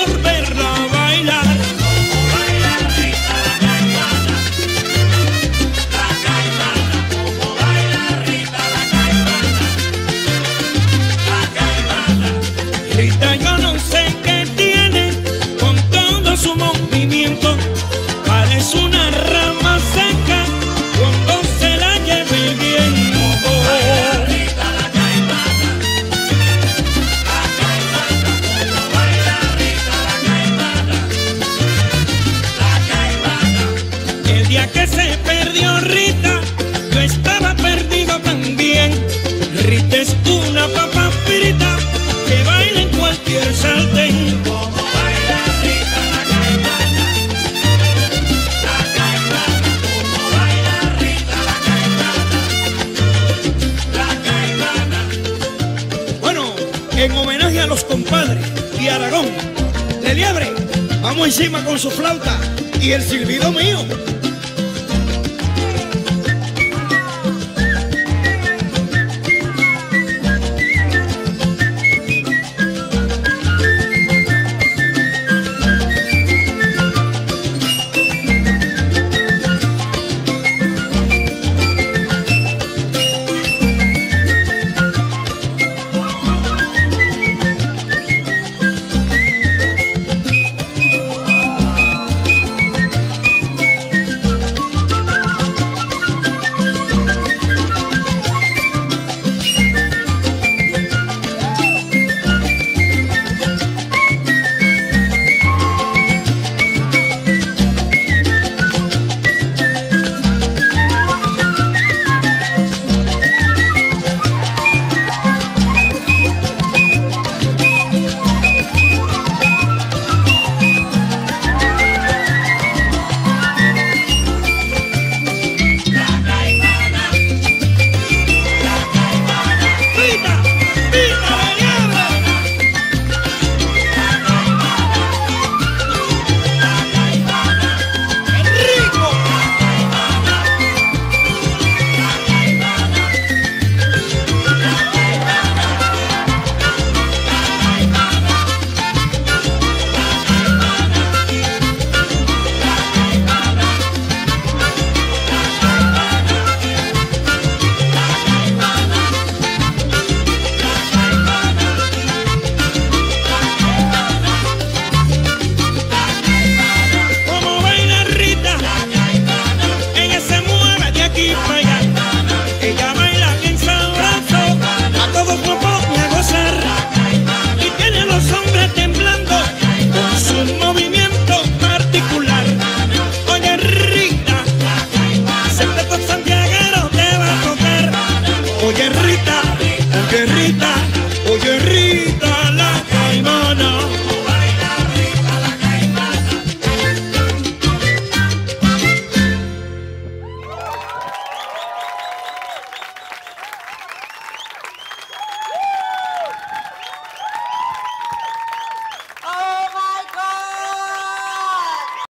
por verla bailar. Como baila Rita la caimana, como baila Rita la caimana. Rita, yo no sé qué tiene con todo su movimiento, parece una rama seca cuando se la lleva el viento. Baila Rita la caimana, como baila Rita la caimana. El día que se perdió Rita, yo estaba perdido también. Rita es una papa frita que baila en cualquier sartén. Como baila Rita la caimana, como baila Rita la caimana. Bueno, en homenaje a los compadres y Aragón, de Liebre, vamos encima con su flauta y el silbido mío. Oye,